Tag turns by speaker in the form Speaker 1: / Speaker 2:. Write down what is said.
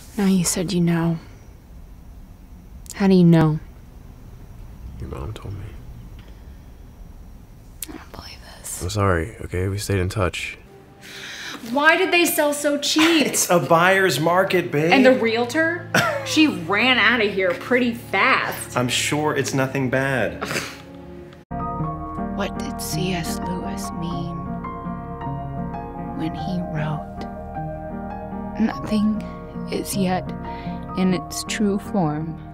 Speaker 1: Now you said you know. How do you know?
Speaker 2: Your mom told me.
Speaker 1: I don't believe this.
Speaker 2: I'm sorry, okay? We stayed in touch.
Speaker 1: Why did they sell so cheap?
Speaker 3: It's a buyer's market, babe.
Speaker 1: And the realtor? She ran out of here pretty fast.
Speaker 3: I'm sure it's nothing bad.
Speaker 1: What did C.S. Lewis mean when he wrote, "Nothing is yet in its true form"?